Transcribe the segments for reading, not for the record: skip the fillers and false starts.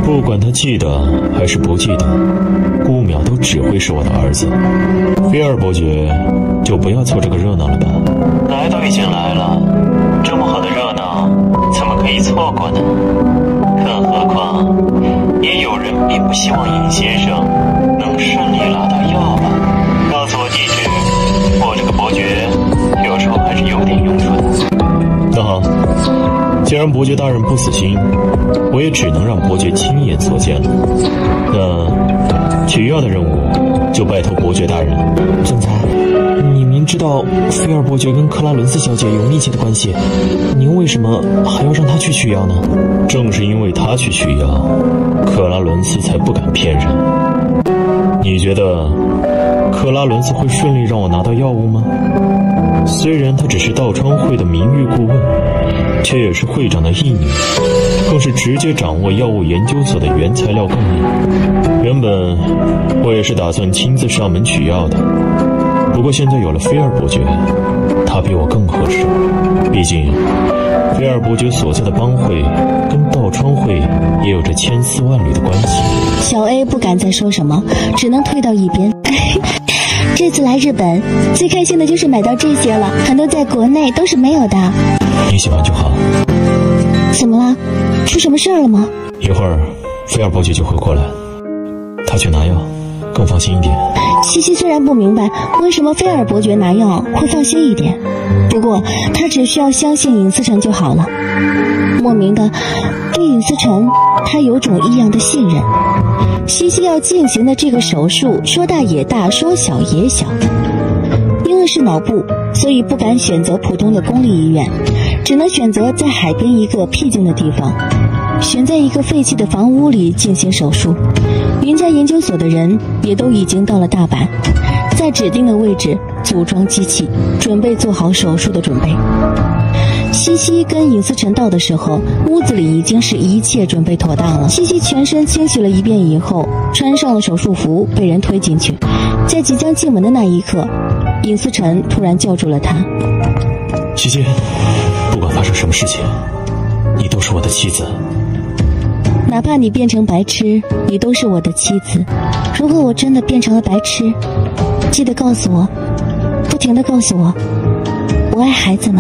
不管他记得还是不记得，顾淼都只会是我的儿子。菲尔伯爵，就不要凑这个热闹了吧。来都已经来了，这么好的热闹，怎么可以错过呢？更何况，也有人并不希望尹先生能顺利拿到药吧。告诉我地址，我这个伯爵有时候还是有点用处的。那好，既然伯爵大人不死心，我也只能让伯爵亲眼所见了。那取药的任务就拜托伯爵大人。总裁，你明知道菲尔伯爵跟克拉伦斯小姐有密切的关系，您为什么还要让他去取药呢？正是因为他去取药，克拉伦斯才不敢骗人。你觉得克拉伦斯会顺利让我拿到药物吗？虽然她只是道川会的名誉顾问，却也是会长的义女，更是直接掌握药物研究所的原材料供应。原本我也是打算亲自上门取药的，不过现在有了菲尔伯爵，他比我更合适。毕竟菲尔伯爵所在的帮会跟道川会也有着千丝万缕的关系。 小 A 不敢再说什么，只能退到一边。这次来日本最开心的就是买到这些了，很多在国内都是没有的。 你喜欢就好。 怎么了？出什么事儿了吗？ 一会儿菲尔伯爵就会过来，他去拿药更放心一点。 西西虽然不明白为什么菲尔伯爵拿药会放心一点，不过他只需要相信尹思成就好了。莫名的对尹思成他有种异样的信任。西西要进行的这个手术，说大也大，说小也小。因为是脑部，所以不敢选择普通的公立医院，只能选择在海边一个僻静的地方，选在一个废弃的房屋里进行手术。云家研究所的人也都已经到了大阪，在指定的位置组装机器，准备做好手术的准备。西西跟尹思成到的时候，屋子里已经是一切准备妥当了。西西全身清洗了一遍以后，穿上了手术服，被人推进去。在即将进门的那一刻，尹思成突然叫住了他。 西西，不管发生什么事情，你都是我的妻子。 哪怕你变成白痴，你都是我的妻子。如果我真的变成了白痴，记得告诉我，不停地告诉我，我爱孩子们。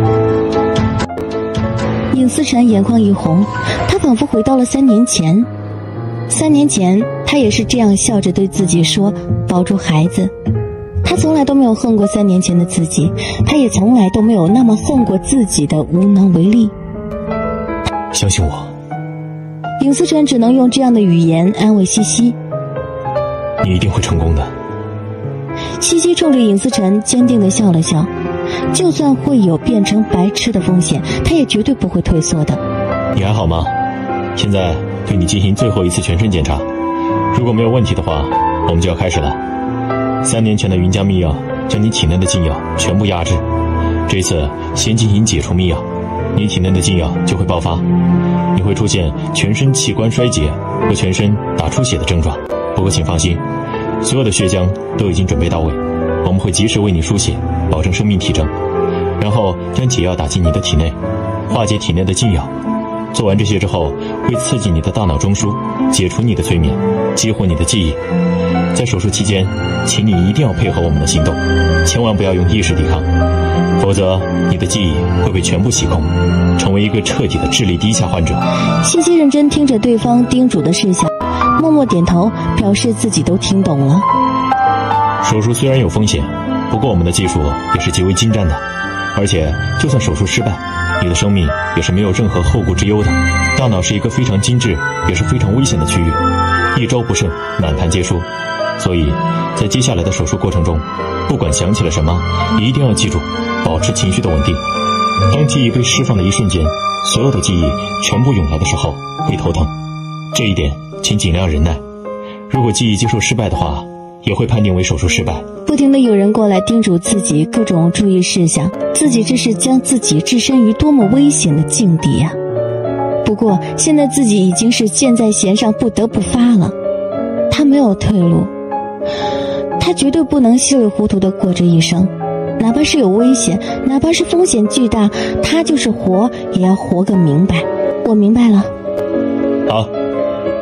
尹思成眼眶一红，他仿佛回到了3年前。3年前，他也是这样笑着对自己说，保住孩子。他从来都没有恨过3年前的自己，他也从来都没有那么恨过自己的无能为力。 相信我。 尹思成只能用这样的语言安慰西西。 你一定会成功的。 西西冲着尹思成坚定地笑了笑，就算会有变成白痴的风险，他也绝对不会退缩的。 你还好吗？现在对你进行最后一次全身检查，如果没有问题的话，我们就要开始了。3年前的云家秘药将你体内的禁药全部压制，这次先进行解除秘药，你体内的禁药就会爆发，你会出现全身器官衰竭和全身大出血的症状。不过请放心，所有的血浆都已经准备到位，我们会及时为你输血，保证生命体征，然后将解药打进你的体内，化解体内的禁药。做完这些之后，会刺激你的大脑中枢，解除你的催眠，激活你的记忆。在手术期间，请你一定要配合我们的行动，千万不要用意识抵抗，否则你的记忆会被全部洗空，成为一个彻底的智力低下患者。 西西认真听着对方叮嘱的事项，默默点头，表示自己都听懂了。 手术虽然有风险，不过我们的技术也是极为精湛的，而且就算手术失败，你的生命也是没有任何后顾之忧的。大脑是一个非常精致也是非常危险的区域，一招不慎满盘皆输。所以在接下来的手术过程中，不管想起了什么，一定要记住保持情绪的稳定。当记忆被释放的一瞬间，所有的记忆全部涌来的时候会头疼，这一点请尽量忍耐。如果记忆接受失败的话，也会判定为手术失败。 不停地有人过来叮嘱自己各种注意事项，自己这是将自己置身于多么危险的境地啊！不过现在自己已经是箭在弦上，不得不发了。他没有退路，他绝对不能稀里糊涂地过这一生，哪怕是有危险，哪怕是风险巨大，他就是活也要活个明白。我明白了。 好，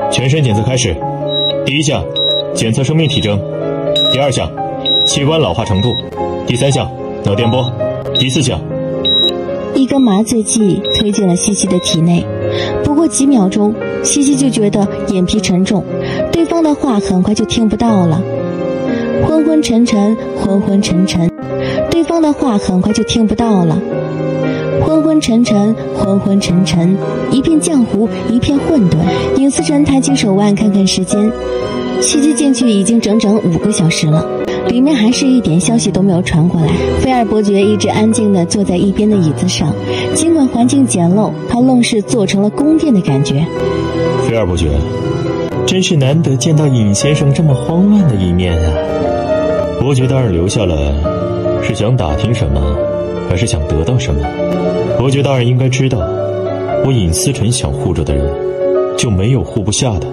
全身检测开始。第一项，检测生命体征；第二项，器官老化程度；第三项，脑电波；第四项。 一根麻醉剂推进了西西的体内，不过几秒钟，西西就觉得眼皮沉重，对方的话很快就听不到了。昏昏沉沉，昏昏沉沉，对方的话很快就听不到了。昏昏沉沉，昏昏沉沉，一片浆糊，一片混沌。尹思辰抬起手腕看看时间，西西进去已经整整5个小时了，里面还是一点消息都没有传过来。菲尔伯爵一直安静地坐在一边的椅子上，尽管环境简陋，他愣是做成了宫殿的感觉。 菲尔伯爵，真是难得见到尹先生这么慌乱的一面啊！伯爵大人留下来，是想打听什么，还是想得到什么？伯爵大人应该知道，我尹思辰想护着的人，就没有护不下的。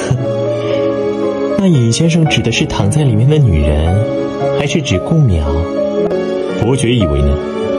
那尹先生指的是躺在里面的女人，还是指顾淼？伯爵以为呢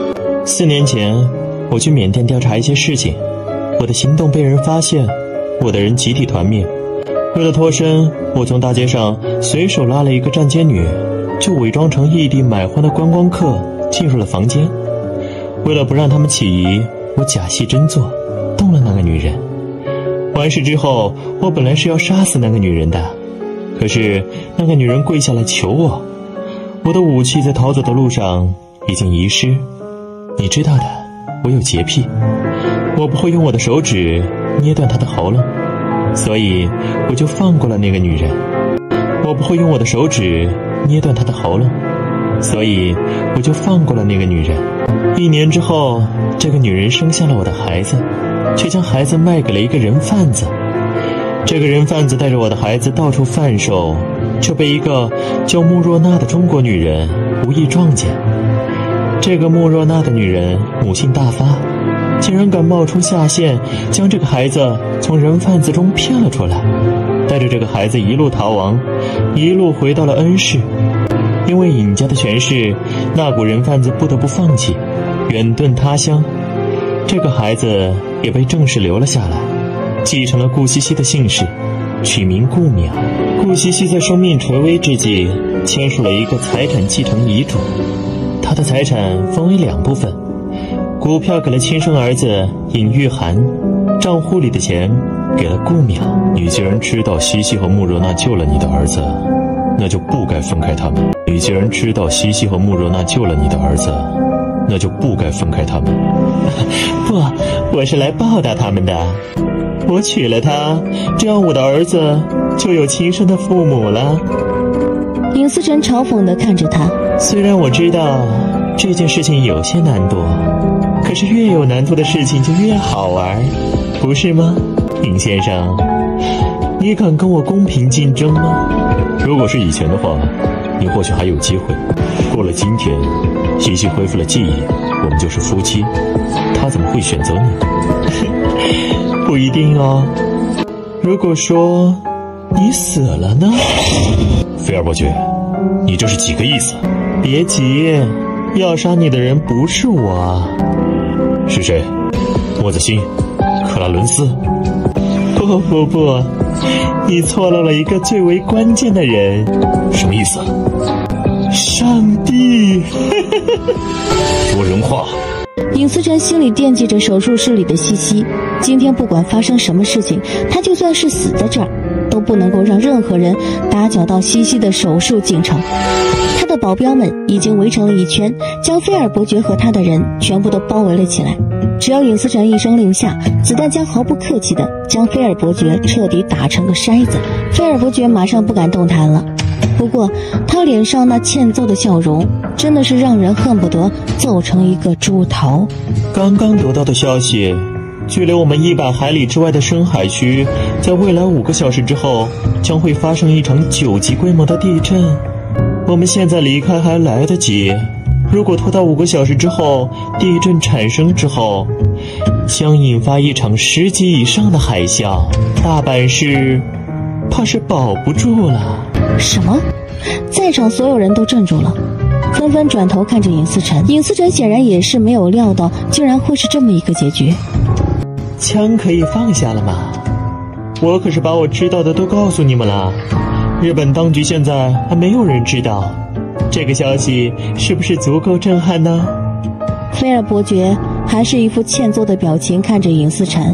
？4年前，我去缅甸调查一些事情，我的行动被人发现，我的人集体团灭。为了脱身，我从大街上随手拉了一个站街女，就伪装成异地买欢的观光客进入了房间。为了不让他们起疑，我假戏真做，动了那个女人。完事之后，我本来是要杀死那个女人的，可是那个女人跪下来求我。我的武器在逃走的路上已经遗失，你知道的，我有洁癖，我不会用我的手指捏断她的喉咙，所以我就放过了那个女人。我不会用我的手指捏断她的喉咙，所以我就放过了那个女人。1年之后，这个女人生下了我的孩子，却将孩子卖给了一个人贩子。这个人贩子带着我的孩子到处贩售，却被一个叫穆若娜的中国女人无意撞见。这个穆若娜的女人母性大发，竟然敢冒充下线，将这个孩子从人贩子中骗了出来，带着这个孩子一路逃亡，一路回到了恩市。因为尹家的权势，那股人贩子不得不放弃，远遁他乡。这个孩子也被正式留了下来，继承了顾西西的姓氏，取名顾淼。顾西西在生命垂危之际签署了一个财产继承遗嘱，他的财产分为2部分，股票给了亲生儿子尹玉涵，账户里的钱给了顾淼。你既然知道西西和穆若娜救了你的儿子，那就不该分开他们。你既然知道西西和穆若娜救了你的儿子，那就不该分开他们。不，我是来报答他们的。我娶了她，这样我的儿子就有亲生的父母了。 尹思辰嘲讽地看着他， 虽然我知道这件事情有些难度，可是越有难度的事情就越好玩，不是吗，尹先生？你敢跟我公平竞争吗？如果是以前的话，你或许还有机会。过了今天，西西恢复了记忆，我们就是夫妻，他怎么会选择你？不一定哦。如果说你死了呢？菲尔伯爵，你这是几个意思？别急，要杀你的人不是我。是谁？莫子欣？克拉伦斯？不，你错漏了一个最为关键的人。什么意思？上帝！说人话。 尹思辰心里惦记着手术室里的西西，今天不管发生什么事情，他就算是死在这儿，都不能够让任何人打搅到西西的手术进程。他的保镖们已经围成了一圈，将菲尔伯爵和他的人全部都包围了起来。只要尹思辰一声令下，子弹将毫不客气地将菲尔伯爵彻底打成个筛子。菲尔伯爵马上不敢动弹了，不过他脸上那欠揍的笑容真的是让人恨不得揍成一个猪头。 刚刚得到的消息，距离我们100海里之外的深海区，在未来5个小时之后将会发生一场9级规模的地震。我们现在离开还来得及，如果拖到5个小时之后，地震产生之后，将引发一场10级以上的海啸，大阪市怕是保不住了。 什么？在场所有人都怔住了，纷纷转头看着尹思辰。尹思辰显然也是没有料到，竟然会是这么一个结局。 枪可以放下了吗？ 我可是把我知道的都告诉你们了。日本当局现在还没有人知道，这个消息是不是足够震撼呢？ 菲尔伯爵还是一副欠揍的表情看着尹思成。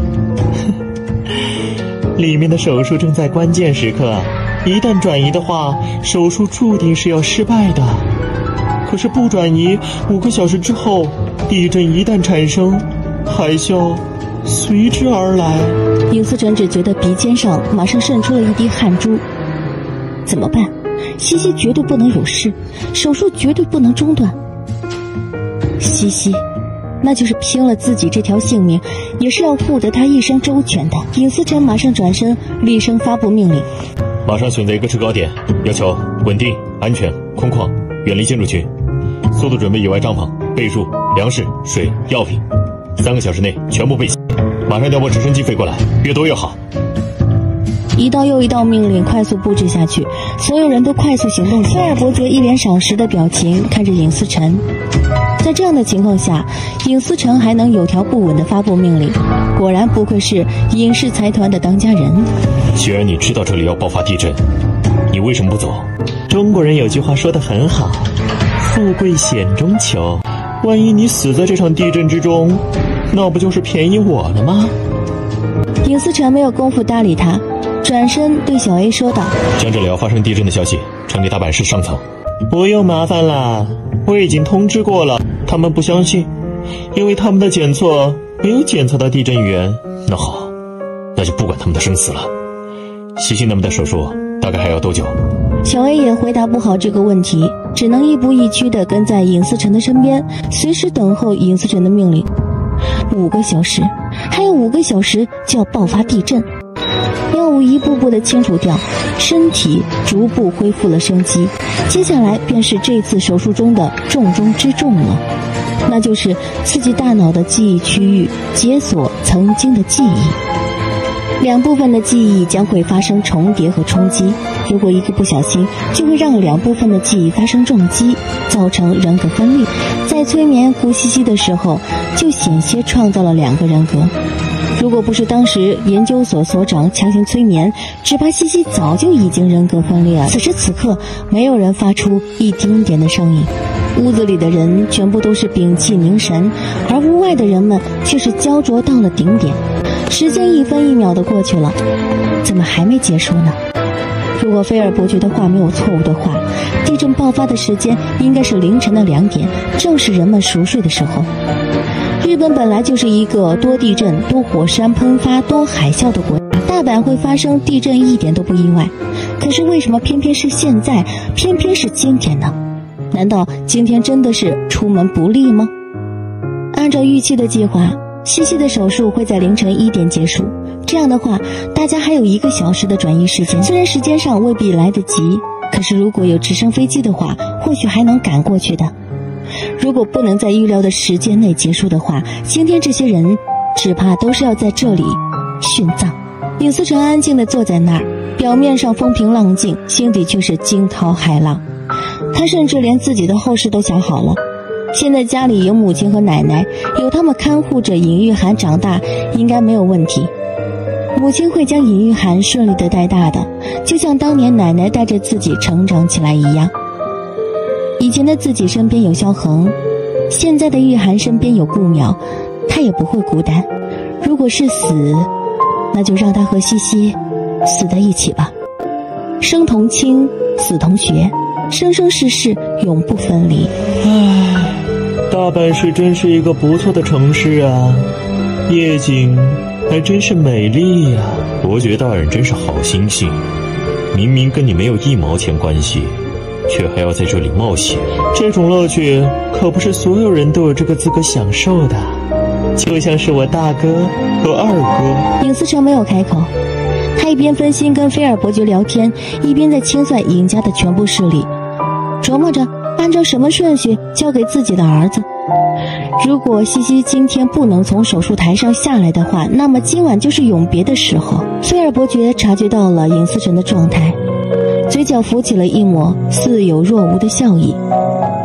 里面的手术正在关键时刻，一旦转移的话，手术注定是要失败的。可是不转移，5个小时之后，地震一旦产生，海啸随之而来。 尹思成只觉得鼻尖上马上渗出了一滴汗珠。怎么办？西西绝对不能有事，手术绝对不能中断。西西，那就是拼了自己这条性命，也是要护得他一生周全的。尹思成马上转身，厉声发布命令： 马上选择一个制高点，要求稳定、安全、空旷，远离建筑群。速度准备野外帐篷、被褥、粮食、水、药品，3个小时内全部备齐。马上调拨直升机飞过来，越多越好。 一道又一道命令快速布置下去，所有人都快速行动起来。菲尔伯爵一脸赏识的表情看着尹思成。在这样的情况下，尹思成还能有条不紊地发布命令，果然不愧是尹氏财团的当家人。 既然你知道这里要爆发地震，你为什么不走？中国人有句话说得很好，富贵险中求，万一你死在这场地震之中，那不就是便宜我了吗？ 尹思成没有功夫搭理他，转身对小 A 说道： 将这里要发生地震的消息传给大阪市上层。不用麻烦了，我已经通知过了，他们不相信，因为他们的检测没有检测到地震源。那好，那就不管他们的生死了。西西他们的手术大概还要多久？ 小 A 也回答不好这个问题，只能亦步亦趋地跟在尹思成的身边，随时等候尹思成的命令。5个小时，还有5个小时就要爆发地震。药物一步步地清除掉，身体逐步恢复了生机。接下来便是这次手术中的重中之重了，那就是刺激大脑的记忆区域，解锁曾经的记忆。2部分的记忆将会发生重叠和冲击，如果一个不小心，就会让2部分的记忆发生撞击，造成人格分裂。在催眠胡西西的时候，就险些创造了2个人格。如果不是当时研究所所长强行催眠，只怕西西早就已经人格分裂了。此时此刻，没有人发出一丁点的声音，屋子里的人全部都是屏气凝神，而屋外的人们却是焦灼到了顶点。时间1分1秒的过去了，怎么还没结束呢？如果菲尔伯爵的话没有错误的话，地震爆发的时间应该是凌晨的2点，正是人们熟睡的时候。日本本来就是一个多地震、多火山喷发、多海啸的国家，大阪会发生地震一点都不意外。可是为什么偏偏是现在，偏偏是今天呢？难道今天真的是出门不利吗？按照预期的计划，西西的手术会在凌晨1点结束，这样的话，大家还有1个小时的转移时间。虽然时间上未必来得及，可是如果有直升飞机的话，或许还能赶过去的。如果不能在预料的时间内结束的话，今天这些人只怕都是要在这里殉葬。尹思成安静地坐在那儿，表面上风平浪静，心底却是惊涛骇浪。他甚至连自己的后事都想好了，现在家里有母亲和奶奶，有他们看护着尹玉涵长大，应该没有问题。母亲会将尹玉涵顺利地带大的，就像当年奶奶带着自己成长起来一样。以前的自己身边有萧恒，现在的玉涵身边有顾淼，他也不会孤单。如果是死，那就让他和西西死在一起吧。生同亲，死同学，生生世世永不分离。 唉，大阪市真是一个不错的城市啊，夜景还真是美丽呀。伯爵大人真是好心性，明明跟你没有1毛钱关系，却还要在这里冒险，这种乐趣可不是所有人都有这个资格享受的，就像是我大哥和二哥。 尹思成没有开口，他一边分心跟菲尔伯爵聊天，一边在清算尹家的全部势力，琢磨着按照什么顺序交给自己的儿子。如果西西今天不能从手术台上下来的话，那么今晚就是永别的时候。菲尔伯爵察觉到了尹思成的状态，嘴角浮起了一抹似有若无的笑意。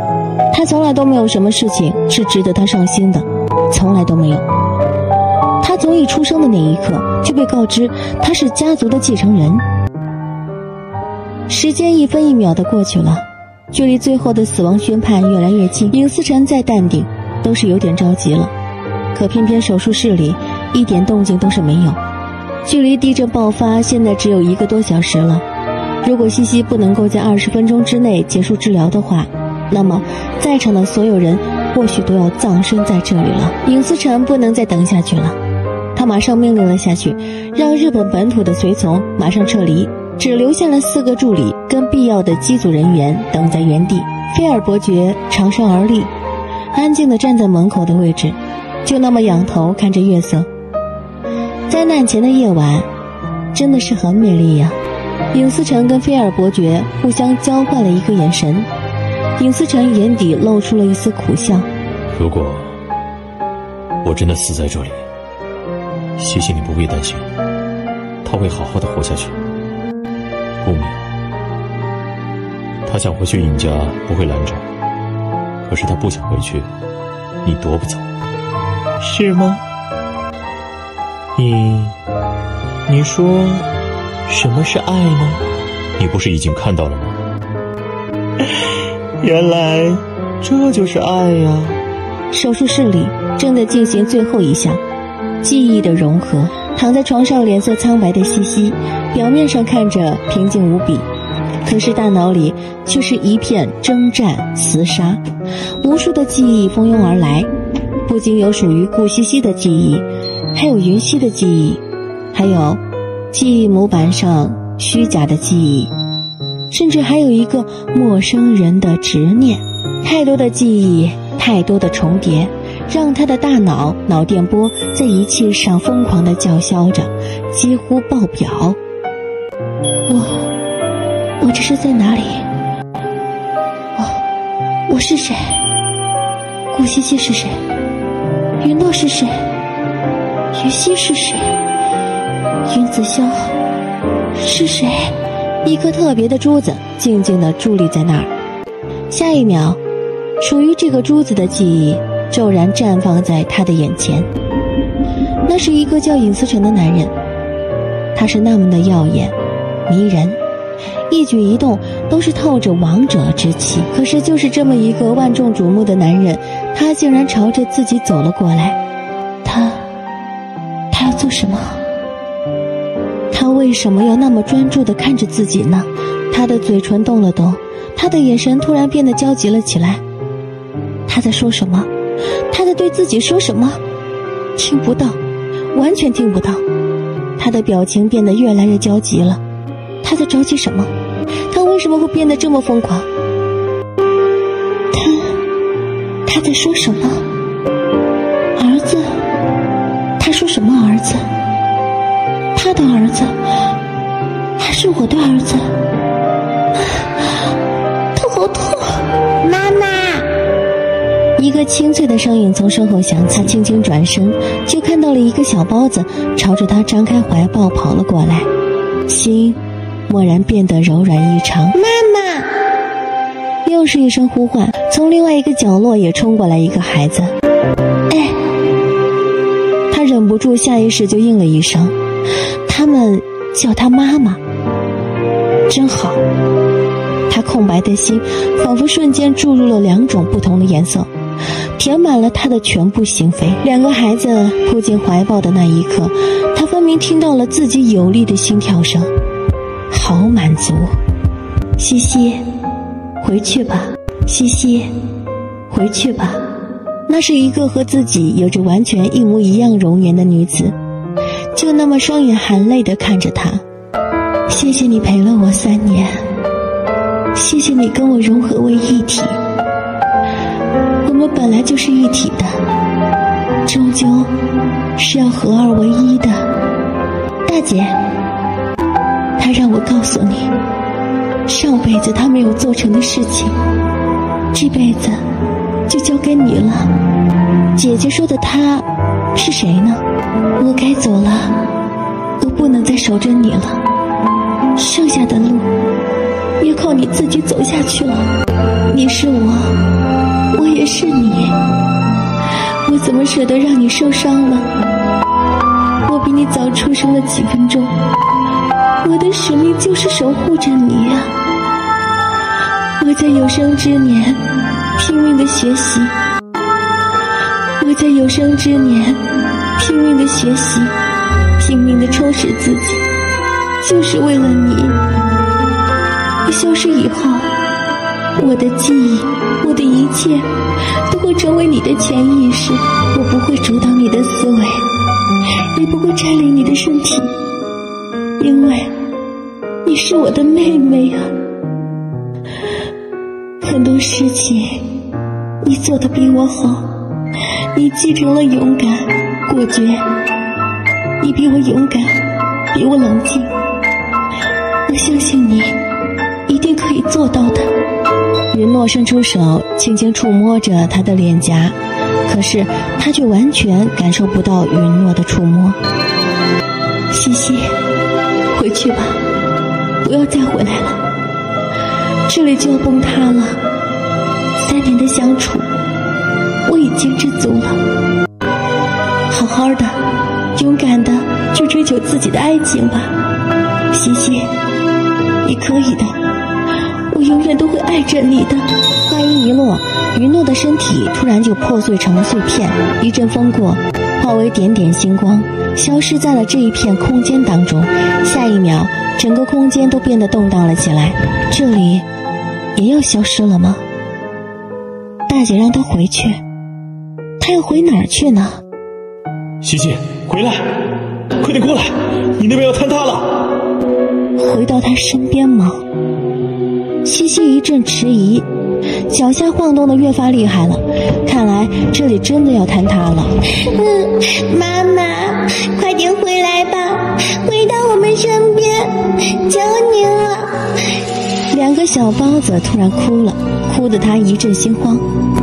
他从来都没有什么事情是值得他上心的，从来都没有。他他从一出生的那一刻就被告知他是家族的继承人。时间一分一秒地过去了，距离最后的死亡宣判越来越近。尹思辰再淡定都是有点着急了，可偏偏手术室里一点动静都是没有。距离地震爆发现在只有1个多小时了，如果西西不能够在20分钟之内结束治疗的话，那么在场的所有人或许都要葬身在这里了。尹思辰不能再等下去了，他马上命令了下去，让日本本土的随从马上撤离，只留下了4个助理跟必要的机组人员等在原地。菲尔伯爵长身而立，安静地站在门口的位置，就那么仰头看着月色。灾难前的夜晚真的是很美丽呀。尹思辰跟菲尔伯爵互相交换了一个眼神，尹思辰眼底露出了一丝苦笑。 如果我真的死在这里，西西你不必担心，他会好好的活下去。顾明，他想回去尹家不会拦着，可是他不想回去，你夺不走。 是吗？你说什么是爱呢？ 你不是已经看到了吗？ 原来这就是爱呀。 手术室里正在进行最后一项记忆的融合。躺在床上脸色苍白的西西，表面上看着平静无比，可是大脑里却是一片征战厮杀，无数的记忆蜂拥而来，不仅有属于顾西西的记忆，还有云溪的记忆，还有记忆模板上虚假的记忆，甚至还有一个陌生人的执念。太多的记忆，太多的重叠，让他的大脑电波在仪器上疯狂地叫嚣着，几乎爆表。我这是在哪里？我是谁？顾西西是谁？云诺是谁？云溪是谁？云子霄是谁？一颗特别的珠子静静地伫立在那儿，下一秒属于这个珠子的记忆骤然绽放在他的眼前。那是一个叫尹思辰的男人，他是那么的耀眼迷人，一举一动都是透着王者之气。可是就是这么一个万众瞩目的男人，他竟然朝着自己走了过来。他要做什么？他为什么要那么专注地看着自己呢？他的嘴唇动了动，他的眼神突然变得焦急了起来。他在说什么？他在对自己说什么？听不到，完全听不到。他的表情变得越来越焦急了。他在着急什么？他为什么会变得这么疯狂？他在说什么？儿子？他说什么儿子？他的儿子？还是我的儿子？头好痛！妈妈！一个清脆的声音从身后响起，他轻轻转身，就看到了一个小包子朝着他张开怀抱跑了过来，心蓦然变得柔软异常。妈妈！又是一声呼唤，从另外一个角落也冲过来一个孩子。哎！他忍不住下意识就应了一声，他们叫他妈妈，真好。他空白的心仿佛瞬间注入了2种不同的颜色，填满了他的全部心扉。2个孩子扑进怀抱的那一刻，他分明听到了自己有力的心跳声，好满足。西西，回去吧，西西，回去吧。那是一个和自己有着完全一模一样容颜的女子，就那么双眼含泪地看着他。谢谢你陪了我3年，谢谢你跟我融合为一体，我们本来就是一体的，终究是要合二为一的。大姐，她让我告诉你，上辈子她没有做成的事情，这辈子就交给你了。姐姐说的她是谁呢？我该走了，我不能再守着你了，剩下的路要靠你自己走下去了。你是我，我也是你，我怎么舍得让你受伤呢？ 早出生了几分钟，我的使命就是守护着你呀。我在有生之年拼命的学习，我在有生之年拼命的学习，拼命的充实自己，就是为了你。我消失以后，我的记忆，我的一切都会成为你的潜意识，我不会主导你的思维，也不会占领你的身体，因为你是我的妹妹啊。很多事情你做得比我好，你继承了勇敢果决，你比我勇敢，比我冷静，我相信你一定可以做到的。云诺伸出手轻轻触摸着他的脸颊，可是他却完全感受不到云诺的触摸。西西，回去吧，不要再回来了，这里就要崩塌了。3年的相处，我已经知足了。好好的，勇敢的去追求自己的爱情吧，西西，你可以的，我永远都会爱着你的。话音一落，云诺的身体突然就破碎成了碎片，一阵风过，化为点点星光，消失在了这一片空间当中。下一秒，整个空间都变得动荡了起来。这里也要消失了吗？大姐让他回去，他要回哪儿去呢？ 西西，回来，快点过来，你那边要坍塌了。 回到他身边吗？西西一阵迟疑，脚下晃动的越发厉害了，看来这里真的要坍塌了。 妈妈，快点回来吧，回到我们身边，求你了。 2个小包子突然哭了，哭得他一阵心慌。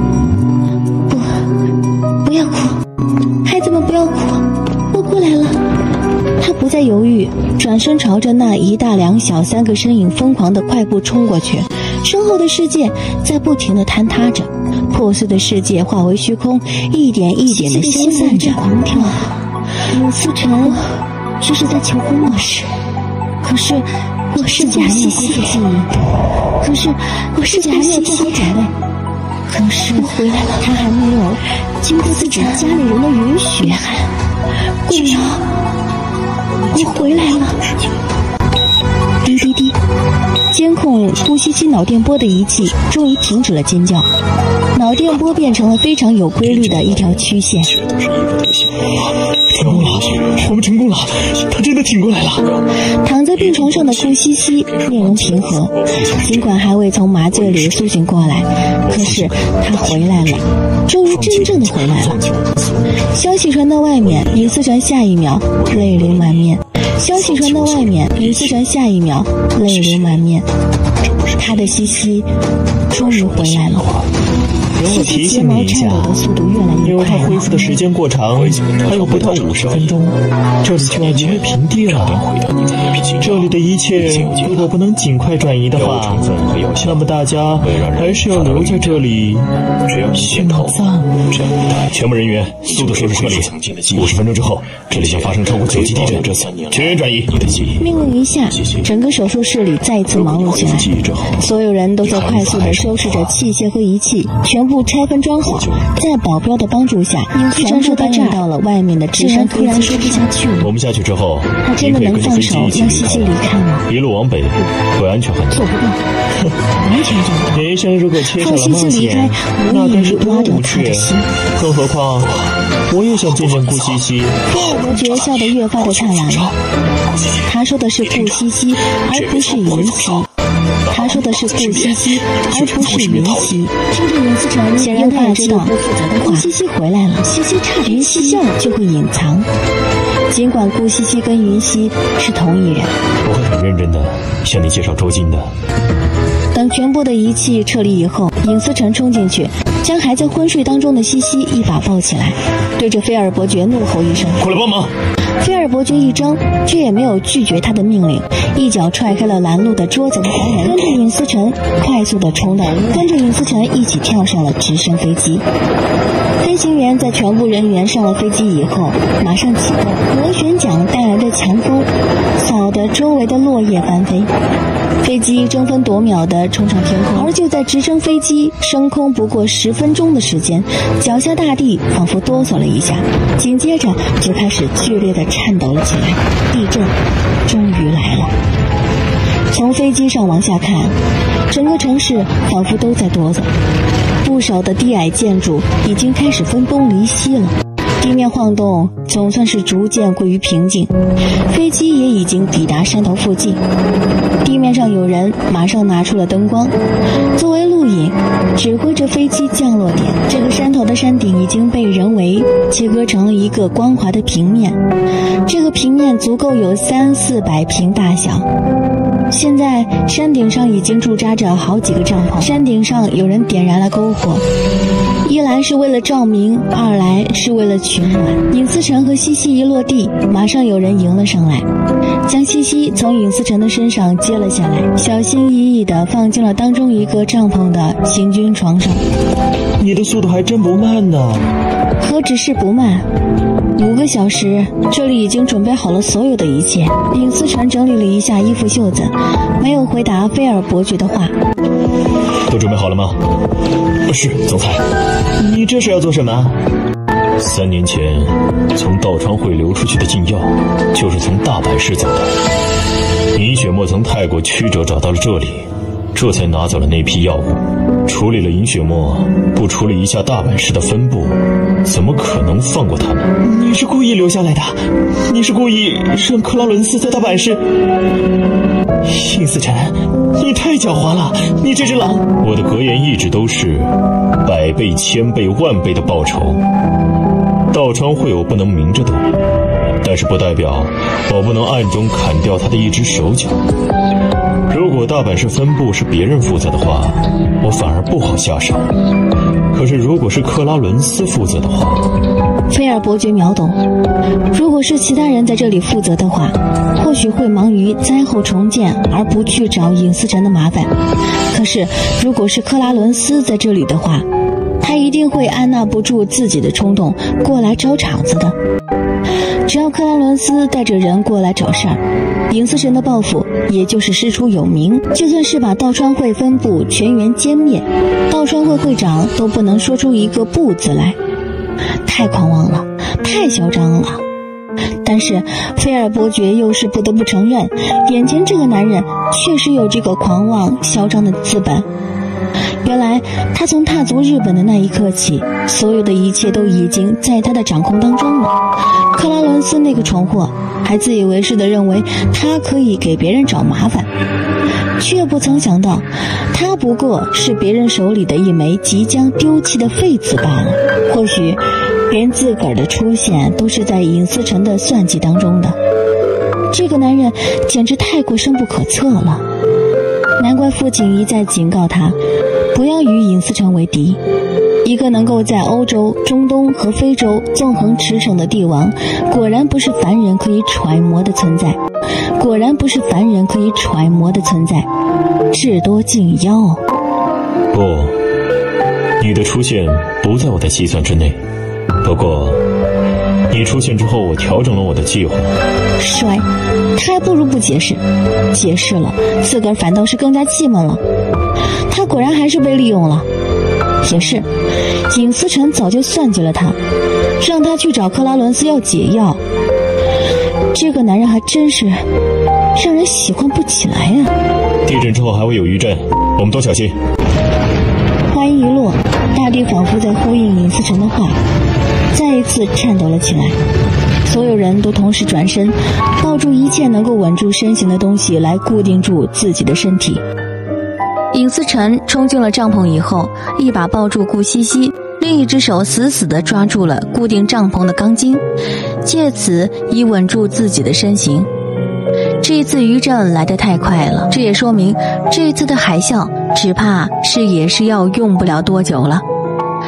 不要哭，孩子们不要哭，我过来了。他不再犹豫，转身朝着那一大两小3个身影疯狂地快步冲过去。身后的世界在不停地坍塌着，破碎的世界化为虚空，一点一点地消散着。狂跳， 尹思辰这是在求婚吗？ 可是我是假西西，可是我是假还没有做好准备，可是我回来了，他还没有经过自己家里人的允许。顾苗，你回来了。滴滴滴，监控顾西西脑电波的仪器终于停止了尖叫，脑电波变成了非常有规律的一条曲线。 成功了，我们成功了，他真的挺过来了。 躺在病床上的顾西西面容平和，尽管还未从麻醉里苏醒过来，可是他回来了，终于真正的回来了。消息传到外面，尹思辰下一秒泪流满面。消息传到外面，尹思辰下一秒泪流满面。他的西西终于回来了。 容我提醒你一下，因为他恢复的时间过长，还有不到50分钟，这里就要夷为平地了。这里的一切如果不能尽快转移的话，那么大家还是要留在这里殉葬。全部人员速度收拾撤离，50分钟之后，这里将发生超过9级地震，全员转移。 命令一下，整个手术室里再一次忙碌起来，所有人都在快速地收拾着器械和仪器，全部拆分装好。在保镖的帮助下，全部搬运到了外面的直升突然说不下去了。 我们下去之后， 他真的能放手让西西离开吗？ 一路往北，会安全很多。 做不到，完全做不到。 人生如果缺少了冒险，那该是多无趣。更何况，我也想见见顾西西。 伯爵笑得越发的灿烂了。他说的是顾西西，而不是云溪。他说的是顾西西，而不是云溪。听着尹思辰显然他也知道顾西西回来了，西西差点一笑就会隐藏。尽管顾西西跟云溪是同一人， 我会很认真的向你介绍周金的。 等全部的仪器撤离以后，尹思辰冲进去， 将还在昏睡当中的西西一把抱起来，对着菲尔伯爵怒吼一声：“ 过来帮忙！” 菲尔伯爵一怔，却也没有拒绝他的命令，一脚踹开了拦路的桌子和三人，跟着尹思成快速地冲到屋，跟着尹思成一起跳上了直升飞机。飞行员在全部人员上了飞机以后，马上启动，螺旋桨带来的强风扫得周围的落叶翻飞，飞机争分夺秒地冲上天空。而就在直升飞机升空不过10分钟的时间，脚下大地仿佛哆嗦了一下，紧接着就开始剧烈地颤抖了起来。地震终于来了。从飞机上往下看，整个城市仿佛都在哆嗦，不少的低矮建筑已经开始分崩离析了，地面晃动总算是逐渐归于平静，飞机也已经抵达山头附近。地面上有人马上拿出了灯光，作为录影，指挥着飞机降落点。这个山头的山顶已经被人为切割成了一个光滑的平面，这个平面足够有300-400平大小。现在山顶上已经驻扎着好几个帐篷，山顶上有人点燃了篝火，一来是为了照明，二来是为了取暖。尹思成和西西一落地，马上有人迎了上来，将西西从尹思成的身上接了下来，小心翼翼地放进了当中一个帐篷的行军床上。 你的速度还真不慢呢。 何止是不慢，5个小时，这里已经准备好了所有的一切。尹思成整理了一下衣服袖子，没有回答菲尔伯爵的话。 都准备好了吗？ 是，总裁。你这是要做什么 ？3年前从道川会流出去的禁药，就是从大阪市走的。尹雪墨曾太过曲折找到了这里，这才拿走了那批药物。处理了尹雪墨，不处理一下大阪市的分部，怎么可能放过他们？ 你是故意留下来的，你是故意让克劳伦斯在大阪市。尹思成，你太狡猾了，你这只狼！ 我的格言一直都是100倍、1000倍、10000倍的报仇。道川会我不能明着动，但是不代表我不能暗中砍掉他的一只手脚。如果大阪市分部是别人负责的话，我反而不好下手。可是如果是克拉伦斯负责的话， 菲尔伯爵秒懂，如果是其他人在这里负责的话，或许会忙于灾后重建而不去找尹思成的麻烦。可是如果是克拉伦斯在这里的话，他一定会按捺不住自己的冲动过来找场子的。只要克拉伦斯带着人过来找事儿，尹思成的报复也就是师出有名。就算是把道川会分部全员歼灭，道川会会长都不能说出一个不字来。太狂妄了，太嚣张了。但是菲尔伯爵又是不得不承认，眼前这个男人确实有这个狂妄嚣张的资本。原来他从踏足日本的那一刻起，所有的一切都已经在他的掌控当中了。克拉伦斯那个蠢货还自以为是地认为他可以给别人找麻烦，却不曾想到他不过是别人手里的一枚即将丢弃的废子罢了。或许连自个儿的出现都是在尹思成的算计当中的。这个男人简直太过深不可测了，难怪父亲一再警告他不要与尹思成为敌。一个能够在欧洲、中东和非洲纵横驰骋的帝王，果然不是凡人可以揣摩的存在，果然不是凡人可以揣摩的存在，至多近妖。 不，你的出现不在我的计算之内。不过你出现之后，我调整了我的计划。 帅，他还不如不解释，解释了自个儿反倒是更加气闷了。他果然还是被利用了。也是，尹思成早就算计了他，让他去找克拉伦斯要解药。这个男人还真是让人喜欢不起来呀。 地震之后还会有余震，我们都小心。 话音一落，大地仿佛在呼应尹思成的话，再一次颤抖了起来。所有人都同时转身，抱住一切能够稳住身形的东西来固定住自己的身体。尹思成冲进了帐篷以后，一把抱住顾西西，另一只手死死地抓住了固定帐篷的钢筋，借此以稳住自己的身形。这一次余震来得太快了，这也说明这一次的海啸只怕也是要用不了多久了。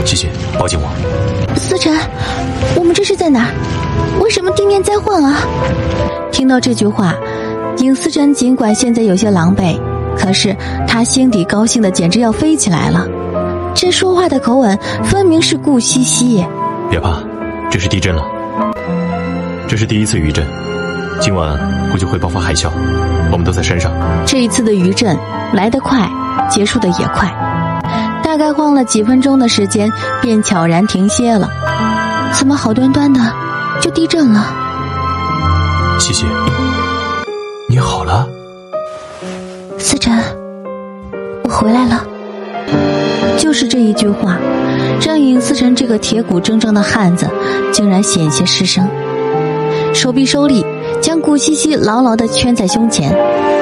西西，抱紧我。 思辰，我们这是在哪儿？为什么地面在晃啊？听到这句话，尹思辰尽管现在有些狼狈，可是他心底高兴的简直要飞起来了。这说话的口吻分明是顾西西。 别怕，这是地震了。这是第一次余震，今晚估计会爆发海啸，我们都在山上。 这一次的余震来得快，结束的也快，大概晃了几分钟的时间便悄然停歇了。怎么好端端的就地震了？ 西西，你好了？ 思辰，我回来了。就是这一句话，让尹思辰这个铁骨铮铮的汉子竟然险些失声，手臂收力，将顾西西牢牢地圈在胸前。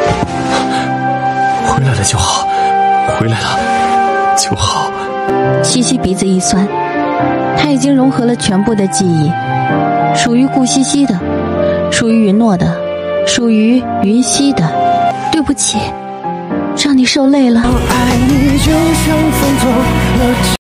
回来了就好，回来了就好。 西西鼻子一酸，他已经融合了全部的记忆，属于顾西西的，属于云诺的，属于云溪的。对不起，让你受累了。 爱你就像风走了